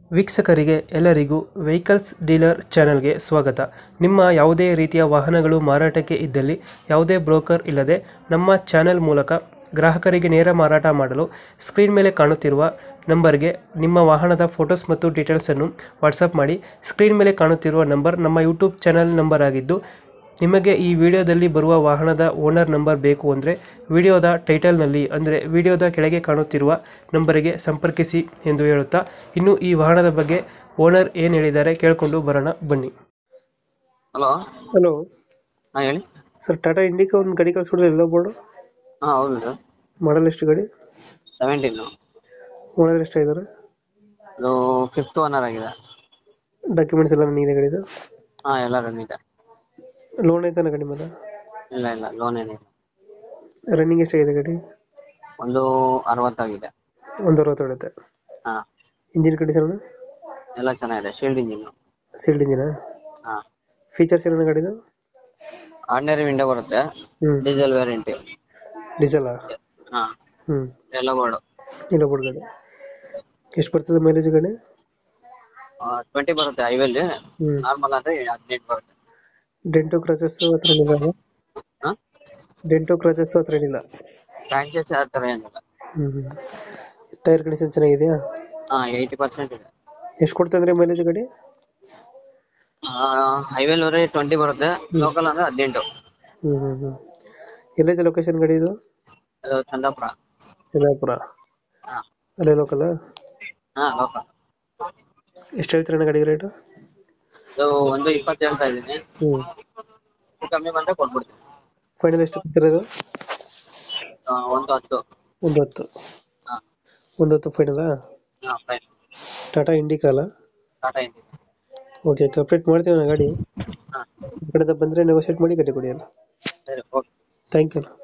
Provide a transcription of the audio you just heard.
ವೀಕ್ಷಕರಿಗೆ ಎಲ್ಲರಿಗೂ vehicles dealer ಚಾನೆಲ್ಗೆ ಸ್ವಾಗತ. ನಿಮ್ಮ ಯಾವುದೇ ರೀತಿಯ ವಾಹನಗಳು ಮಾರಾಟಕ್ಕೆ ಇದ್ದಲ್ಲಿ ಯಾವುದೇ ಬ್ರೋಕರ್ ಇಲ್ಲದೆ ನಮ್ಮ ಚಾನೆಲ್ ಮೂಲಕ ಗ್ರಾಹಕರಿಗೆ ನೇರ ಮಾರಾಟ ಮಾಡಲು ಸ್ಕ್ರೀನ್ ಮೇಲೆ ಕಾಣುತ್ತಿರುವ ನಂಬರ್ಗೆ ನಿಮ್ಮ ವಾಹನದ ಫೋಟೋಸ್ ಮತ್ತು ಡೀಟೇಲ್ಸನ್ನು ವಾಟ್ಸಪ್ ಮಾಡಿ. ಸ್ಕ್ರೀನ್ ಮೇಲೆ ಕಾಣುತ್ತಿರುವ ನಂಬರ್ ನಮ್ಮ ಯೂಟ್ಯೂಬ್ ಚಾನೆಲ್ ನಂಬರ್ ಆಗಿದ್ದು, ನಿಮಗೆ ಈ ವಿಡಿಯೋದಲ್ಲಿ ಬರುವ ವಾಹನದ ಓನರ್ ನಂಬರ್ ಬೇಕು ಅಂದರೆ ವಿಡಿಯೋದ ಟೈಟಲ್ನಲ್ಲಿ ಅಂದರೆ ವಿಡಿಯೋದ ಕೆಳಗೆ ಕಾಣುತ್ತಿರುವ ನಂಬರಿಗೆ ಸಂಪರ್ಕಿಸಿ ಎಂದು ಹೇಳುತ್ತಾ, ಇನ್ನು ಈ ವಾಹನದ ಬಗ್ಗೆ ಓನರ್ ಏನು ಹೇಳಿದ್ದಾರೆ ಕೇಳಿಕೊಂಡು ಬರೋಣ ಬನ್ನಿ. ಹಲೋ. ಹಲೋ ಹೇಳಿ. ಸರ್, ಟಾಟಾ ಇಂಡಿಕಾ ಒಂದು ಗಾಡಿ ಕಳಿಸ್ಬಿಡ್ರಿ, ಎಲ್ಲೋ ಬೋರ್ಡು. ಹೌದು ಸರ್. ಮಾಡಲ್ ಎಷ್ಟು ಗಾಡಿ? 17. ಓನರ್ ಎಷ್ಟಾಗಿದ್ದಾರೆ? ಅದು 5th ಓನರ್ ಆಗಿದೆ. ಡಾಕ್ಯುಮೆಂಟ್ಸ್ ಎಲ್ಲ ನೀನೇ ಗಾಡಿದು? ಎಲ್ಲ ರನ್ ಇದೆ. ಲೋನ್ ಐತಾನ ಗಾಡಿ ಮೇಲೆ? ಇಲ್ಲ ಲೋನ್ ಏನಿಲ್ಲ. ರನ್ನಿಂಗ್ ಎಷ್ಟಾಗಿದೆ ಗಾಡಿ? ಒಂದು 60 ಆಗಿದೆ. ಒಂದು 60 ಹೊಡೆಯುತ್ತೆ. ಹಾ, ಇಂಜಿನ್ ಕಂಡೀಷನ್? ಎಲ್ಲ ಚೆನ್ನಾಗಿದೆ. Sealed engine. ಸೀಲ್ಡ್ ಇಂಜಿನ? ಹಾ, ಫೀಚರ್ಸ್ ಏನೇನು ಗಾಡಿದು? ಆರ್ಡಿನರಿ ವಿಂಡೋ ಬರುತ್ತೆ. Diesel variant. ಡೀಸೆಲಾ? ಹಾ, ಹ್ಞೂ. ಎಲ್ಲ ಬೋರ್ಡು. ಇಲ್ಲ ಬೋರ್ಡ್ ಗಾಡಿ. ಎಷ್ಟು ಬರ್ತದೆ ಮೈಲೇಜ್ ಗಾಡಿ? 20 ಬರುತ್ತೆ ಹೈವೇಲಿ. ಹ್ಞೂ. ನಾರ್ಮಲ್ ಅಂದ್ರೆ 18 ಬರುತ್ತೆ. ಡೆಂಟೋ ಕ್ರಾಚಸ್ ಹತ್ರ ಏನಿಲ್ಲ? ಹಾ, ಡೆಂಟೋ ಕ್ರಾಚಸ್ ಹತ್ರ ಏನಿಲ್ಲ? ಫ್ರಾಂಚೈಸಿ ಆ ಥರ ಏನಿಲ್ಲ. ಹ್ಞೂ. ಟೈರ್ ಕಂಡೀಷನ್ ಚೆನ್ನಾಗಿದೆಯಾ? 80% ಇದೆ. ಎಷ್ಟು ಕೊಡ್ತಂದ್ರೆ ಮೈಲೇಜ್ ಗಾಡಿ? ಹೈವೇಲಿ ಹೋದ್ರೆ 20 ಬರುತ್ತೆ. ಲೋಕಲ್ ಅಂದ್ರೆ 18. ಹ್ಞೂ. ಎಲ್ಲೈತೆ ಲೊಕೇಶನ್ ಗಾಡಿ ಇದು? ಅದು ಚಂದಾಪುರ. ಯಲ್ಲಾಪುರ? ಹಾ, ಅಲ್ಲೇ ಲೋಕಲ್? ಲೋಕಲ್. ಎಷ್ಟು ಹೇಳ್ತೀರಣ್ಣ ಗಾಡಿ ರೇಟು? ಅದು 1.20 ಹೇಳ್ತಾ ಇದ್ದೀನಿ. ಹ್ಞೂ. ಕಮ್ಮಿ ಬಂದ್ರೆ ಕೊಟ್ಬಿಡ್ತೀನಿ. ಫೈನಲ್ ಎಷ್ಟು ಕೊಡ್ತಿರೋದು? 1.10. ಒಂದು 10? ಹಾ, ಒಂದು 10 ಫೈನಲಾ? ಫೈನ್. ಟಾಟಾ ಇಂಡಿಕಾ ಅಲ್ಲ? ಟಾಟಾ ಇಂಡಿಯಾ. ಓಕೆ, ಕಂಪ್ಲೀಟ್ ಮಾಡ್ತೀವಿ ನಾ ಗಾಡಿ. ಹಾ, ಈ ಕಡೆಯಿಂದ ಬಂದರೆ ನೆಗೋಷಿಯೇಟ್ ಮಾಡಿ ಗಾಡಿ ಕೊಡಿ ಅಣ್ಣ. ಸರಿ, ಓಕೆ. Thank you.